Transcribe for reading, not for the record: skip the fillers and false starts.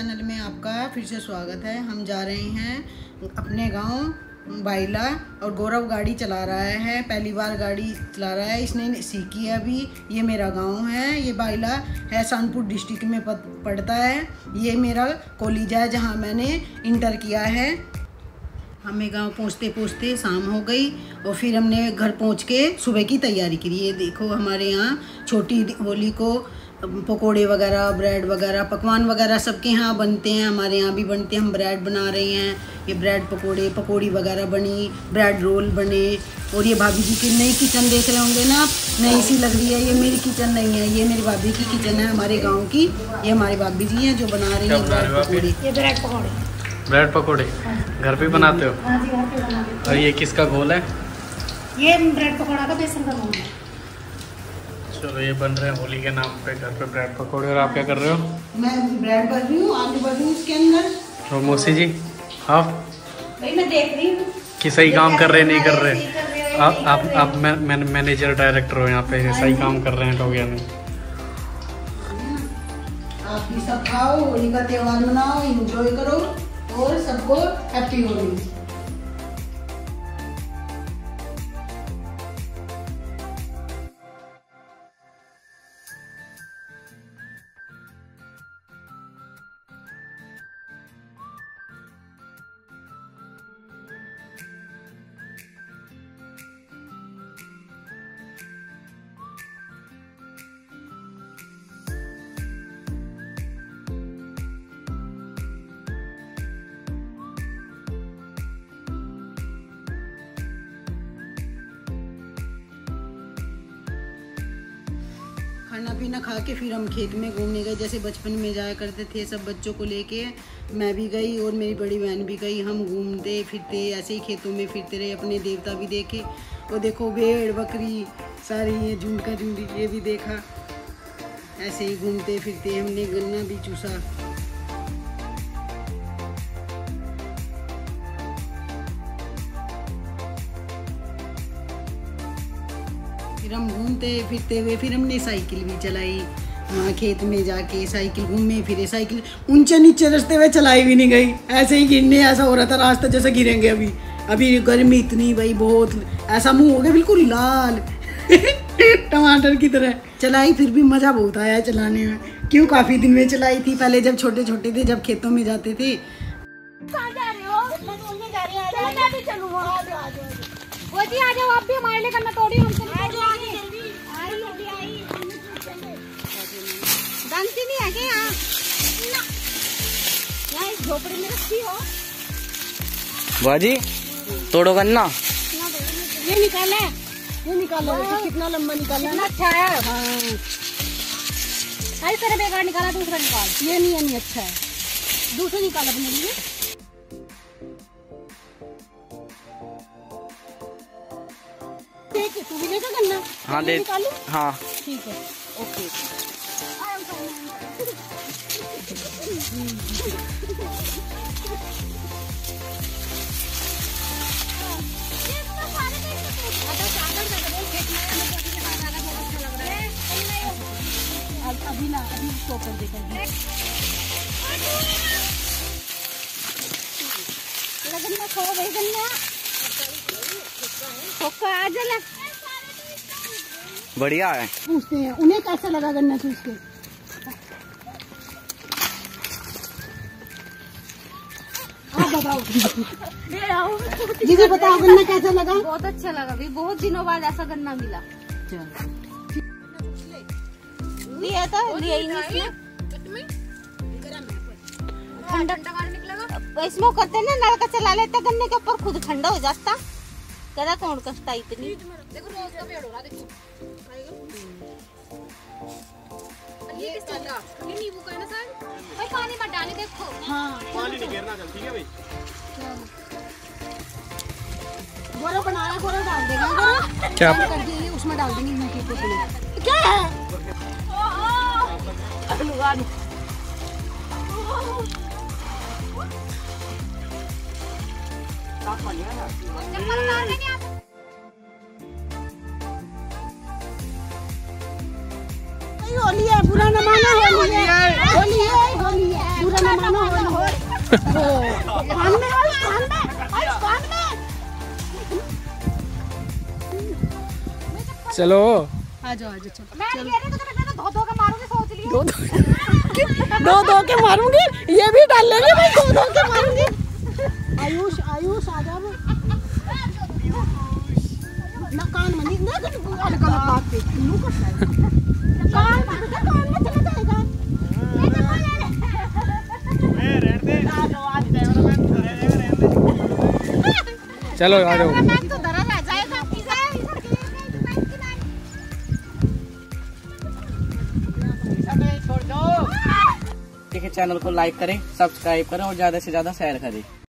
Channel में आपका फिर से स्वागत है। हम जा रहे हैं अपने गांव बाइला और गौरव गाड़ी चला रहा है, पहली बार गाड़ी चला रहा है, इसने सीखी है अभी। ये मेरा गांव है, ये बाइला है, शानपुर डिस्ट्रिक्ट में पड़ता है। ये मेरा कॉलेज है जहां मैंने इंटर किया है। हमें गांव पहुंचते पहुंचते शाम हो गई और फिर हमने घर पहुंच के सुबह की तैयारी की। ये देखो हमारे यहाँ छोटी होली को पकोड़े वगैरह, ब्रेड वगैरह, पकवान वगैरह सबके यहाँ बनते हैं, हमारे यहाँ भी बनते हैं। हम ब्रेड बना रहे हैं, ये ब्रेड पकोड़े, पकौड़ी वगैरह बनी, ब्रेड रोल बने। और ये भाभी जी की नई किचन देख रहे होंगे ना, नई सी लग रही है। ये मेरी किचन नहीं है, ये मेरी भाभी की किचन है, हमारे गाँव की। ये हमारी भाभी जी हैं जो बना रही हैं ब्रेड पकौड़े। ये ब्रेड पकौड़े, ब्रेड पकौड़े घर पे बनाते हो? हाँ जी, घर पे बनाते हैं। और ये किसका घोल है? ये ब्रेड पकौड़ा का बेसन का घोल है। चलो ये बन रहे हैं होली के नाम पे घर पे ब्रेड पकौड़े। और आप क्या कर रहे हो? मैं ब्रेड भर रही हूँ, आलू भर रही हूँ इसके अंदर। और मौसी जी आप भाई मैं देख रही हूँ कि सही काम कर रहे नहीं कर रहे? आप मैनेजर डायरेक्टर हो यहाँ पे, सही काम कर रहे हैं लोग या नहीं? आप भी सब खाओ, होली का त्योहार मनाओ, एंजॉय करो और सबको हैप्पी होली। खाना पीना खा के फिर हम खेत में घूमने गए, जैसे बचपन में जाया करते थे सब बच्चों को लेके। मैं भी गई और मेरी बड़ी बहन भी गई। हम घूमते फिरते ऐसे ही खेतों में फिरते रहे, अपने देवता भी देखे। और देखो भेड़ बकरी सारी, ये झुंड का झुंड ये भी देखा। ऐसे ही घूमते फिरते हमने गन्ना भी चूसा। फिर हम घूमते फिरते हुए फिर हमने साइकिल भी चलाई, वहाँ खेत में जाके साइकिल घूमे फिरे। साइकिल ऊंचे नीचे रास्ते में चलाई भी नहीं गई, ऐसे ही गिरने ऐसा हो रहा था रास्ता जैसे गिरेंगे। अभी गर्मी इतनी भाई बहुत, ऐसा मुंह हो गया बिल्कुल लाल टमाटर की तरह। चलाई फिर भी मज़ा बहुत आया चलाने में। क्यों, काफ़ी दिन में चलाई थी पहले जब छोटे छोटे थे, जब खेतों में जाते थे। आ जाओ आप भी हमारे लिए करना तोड़ी। जानती नहीं है क्या यहाँ इस झोपड़ी में रखी हो बाजी तोड़ो गन्ना। ये निकाला, ये निकालो, कितना लंबा निकाला है। अच्छा है। हाँ तरह बेकार निकाला, दूसरा निकाल। ये नहीं अच्छा है, दूसरा निकाल अपने लिए। तू भी लेगा गन्ना? हाँ दे, हाँ ठीक है, ओके। अभी ना, अभी ऊपर देखा गन्ना खो गई, गन्ना आ जला। बढ़िया है। पूछते हैं उन्हें कैसा लगा गन्ना चूस के। आप बताओ जी, बताओ गन्ना कैसा लगा? बहुत अच्छा लगा भी, बहुत दिनों बाद ऐसा गन्ना मिला। लिया था, लिया ही नहीं ठंडा निकलेगा। इसमें करते ना नलका चला लेता गन्ने के ऊपर, खुद ठंडा हो जाता। कदा कौन कष्टा इतनी। देखो रोज का पेड़ हो रहा, देखो ये नींबू का है ना सर। भाई पानी मत डाली, देखो। हाँ पानी नहीं गिरना, चल ठीक है भाई। गोरा बनाया, गोरा डाल देगा। क्या कर दिए, उसमें डाल देंगे मीठे को। क्या है? होली है, बुरा न मानो। होली है, होली है, होली है, बुरा न मानो। कान में चलो आ जाओ चलो। मैं कह रही हूँ तो धो के मारूंगी, सोच लियो। दो के मारूंगी, ये भी डाल लेंगे भाई, दो के मारूंगी। आयुष आयुष आ जाओ ना, कान में ना गलत बात पे नु करता है, कान में चला जाएगा। चलो आ जाओ। मैं तो डरा रह जाएगा। ठीक है, चैनल को लाइक करें, सब्सक्राइब करें और ज्यादा से ज्यादा शेयर करें।